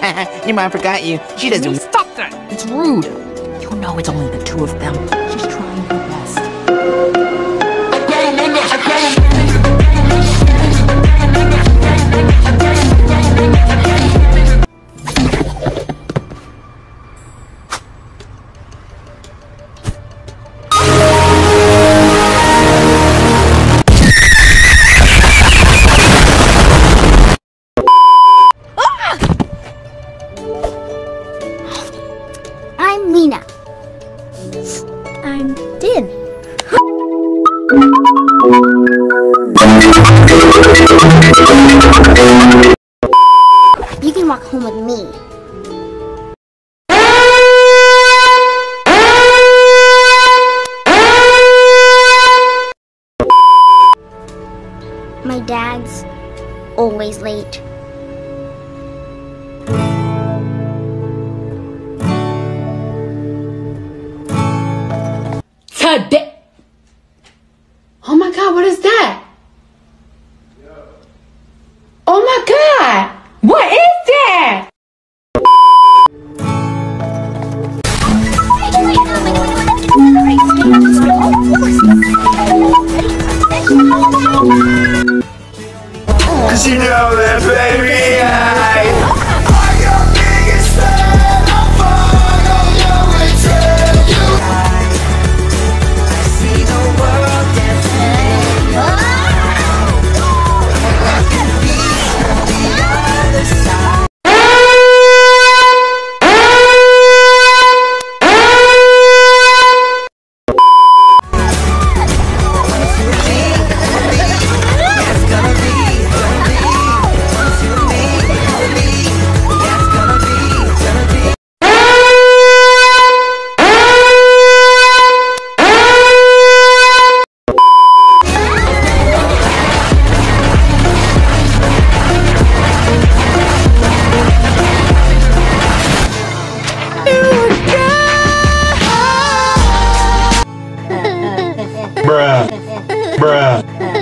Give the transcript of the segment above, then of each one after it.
Your mom forgot you. She doesn't. Stop that! It's rude. You know it's only the two of them. She's trying her best. I'm Lena. I'm Din. You can walk home with me. My dad's always late. Today. Oh my God, what is that? Oh my God, what is that? Cause you know that, baby, your biggest fan. I'm fine, I'll go and tell you. See the world dancing. The other side. Bruh.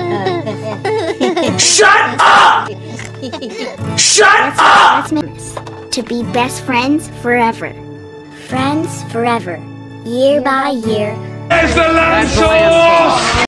Shut up! Shut up! To be best friends forever. Friends forever. Year by year. It's the land sauce!